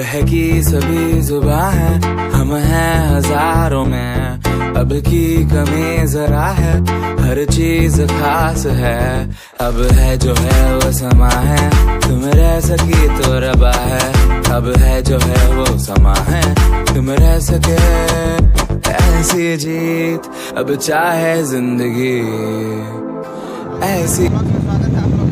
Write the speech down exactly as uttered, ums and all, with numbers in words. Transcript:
बहकी सभी जुबां है, हम हैं हजारों में। अब की कमी जरा है, हर चीज खास है। अब है जो है वो समा है, तुम रह सकी तो रबा है। अब है जो है वो समा है, तुम रह सके ऐसी जीत। अब चाहे जिंदगी ऐसी।